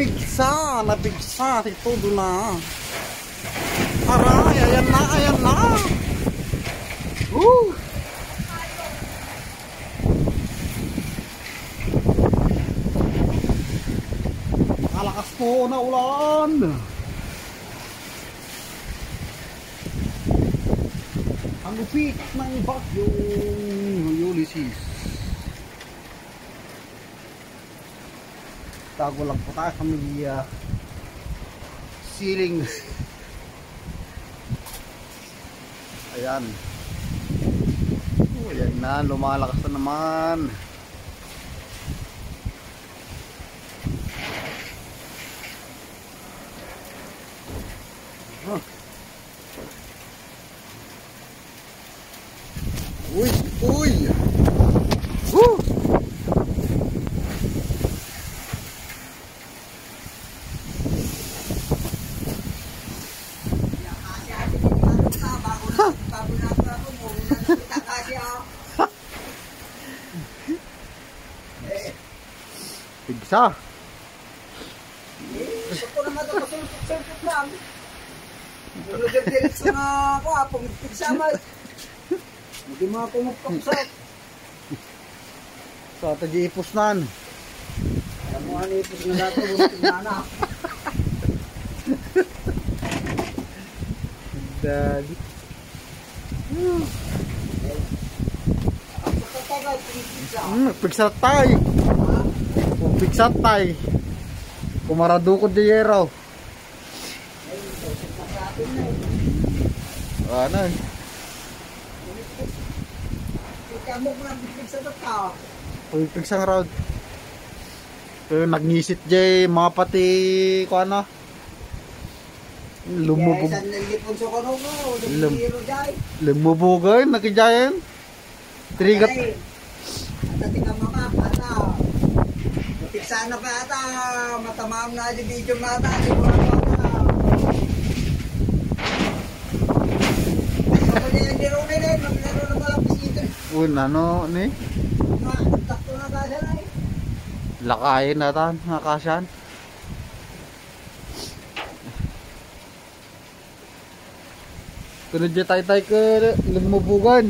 napigsa, todo na. Aray, ayan na. Malakas po na ulan. Ang lupit ng bagyong Ulysses. Tago lang po tayo sa may ceiling. Ayan. Ayan na, lumalakas na naman. Uy! Woo! Pigsa. Ito na nga ito, masulpot lang. Nagdilis na ako, pag pigsa mo. Hindi mga pumupaksak. So, ito di ipusnan. Alam mo nga ipos na nato, bunting na na. Daddy. Pigsa tayo. Pigsa tayo. Kumarado ko di yero. Ano? Kamu ko lang pigsa na tao. Pigsa nga raw. Pero nagnisit jay mga pati ko ano. Lumubog. Kaya isang nalipon sa kono mo. Lumubugan, nakijayan. Trigat. At tingnan mo ka, ata. Pigsa na pa ata. Matamam na di video mata. Di mo na ata. Ako niya yung diro na rin. Maglaro na malapis dito. Ano ni? Takto na kaya na eh. Lakayin natin, nakasyan. Kung dyan tayo ka lumubugan.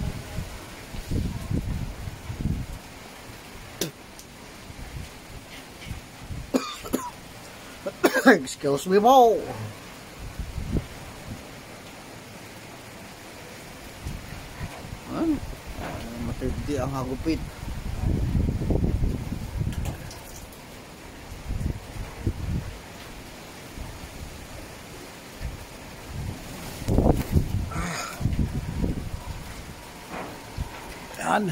Excuse me po. Matindi ang hagupit. Yan.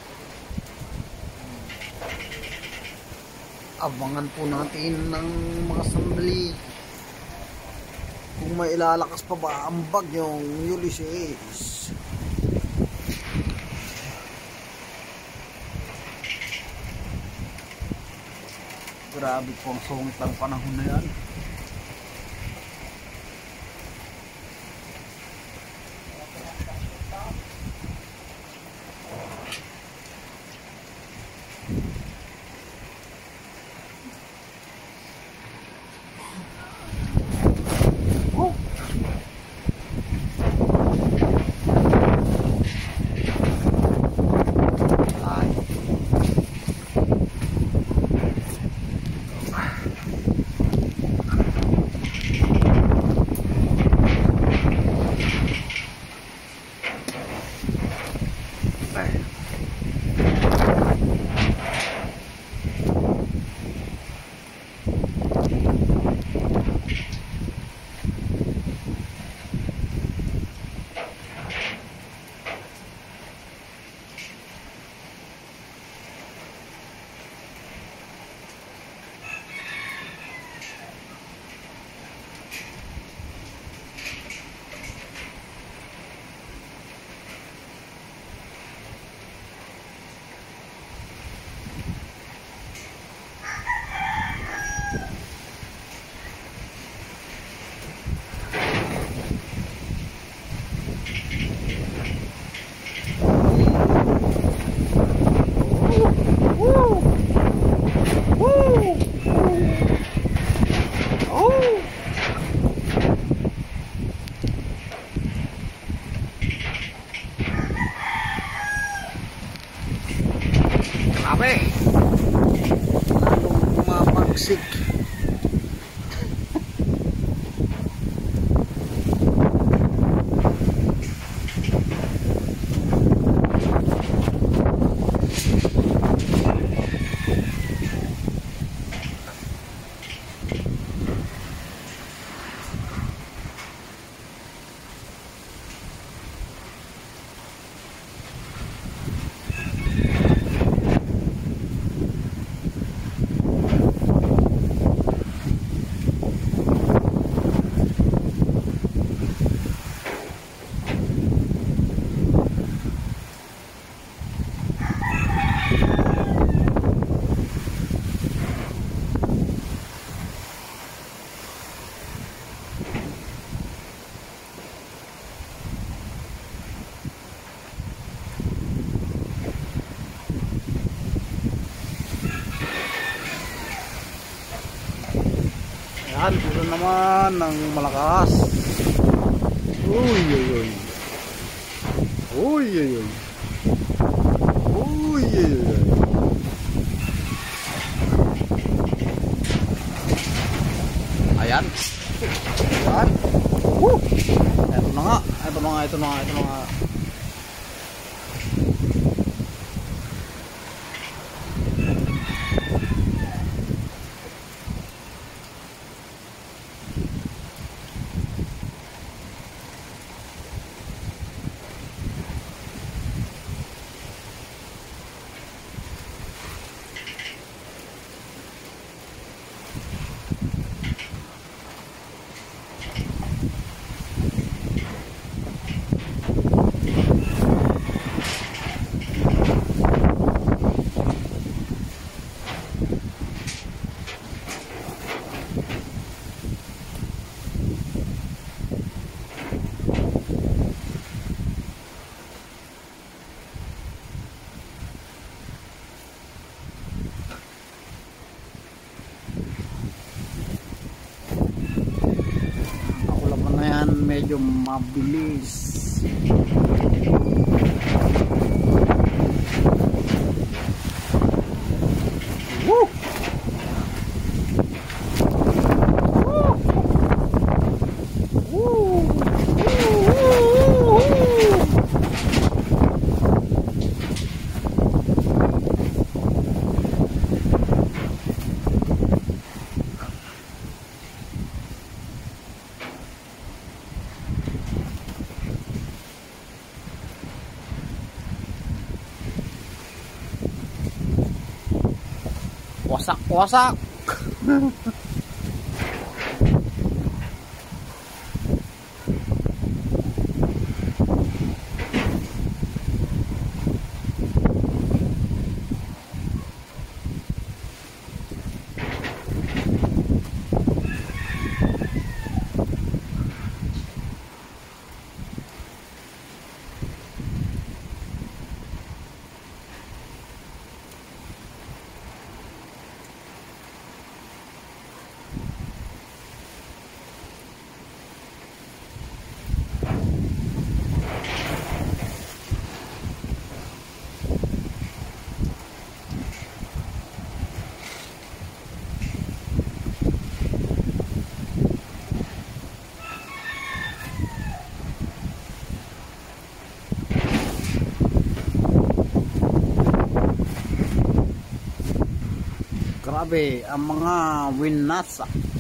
Abangan po natin ng mga sandali kung may ilalakas pa ba ang bagyong Ulysses. Grabe po ang sungit ng panahon na yan. Yan, puso naman ng malakas. Uy, uy, uy. Uy, uy, uy. Uy, uy, uy. Ayan. Ayan. Woo! Ito na nga. Ito na nga, ito na nga, ito na nga. Medyo mabilis. Woo! Woo! Woo! Wasak-wasak. Grabe ang mga winasa.